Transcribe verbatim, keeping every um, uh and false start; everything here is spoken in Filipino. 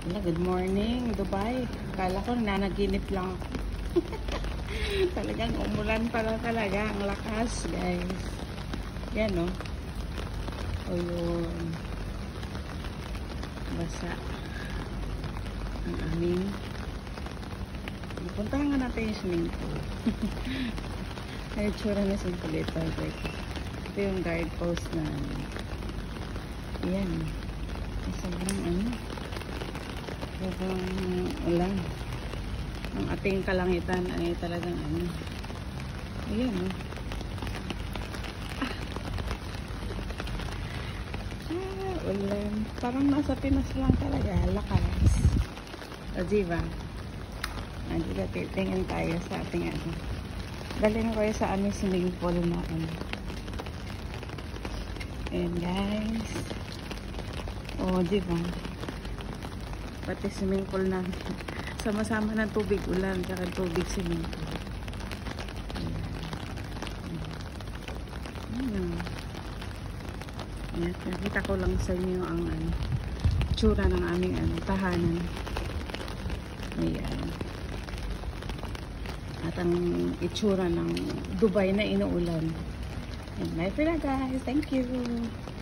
Hello, good morning, Dubai. Kala ko nanaginip lang ako. Talagang umulan pala talaga. Ang lakas, guys. Yan, no? O yun. Basa. Ang aming. Puntahan nga natin yung swimming pool. Ay, tsura na sa kulit. Ito yung guard post na. Ayan. Sobrang ano. Sobrang ulan. Ang ating kalangitan ay talagang ano. Ayan, no? Ah. Ah, ulan. Parang nasa Pinas lang talaga. Lakas. O, diba? Andito, titingin tayo sa ating ano. Galing ko sa aming swimming pool na ano. Ayan, guys. O, diba? Pati swimming pool na sama-sama ng tubig ulan tsaka tubig swimming pool. Ayan. Ayan. Nakita ko lang sa inyo ang ano, tsura ng aming ano, tahanan. Ayan. At ang itsura ng Dubai na inuulan. And bye for now, guys. Thank you.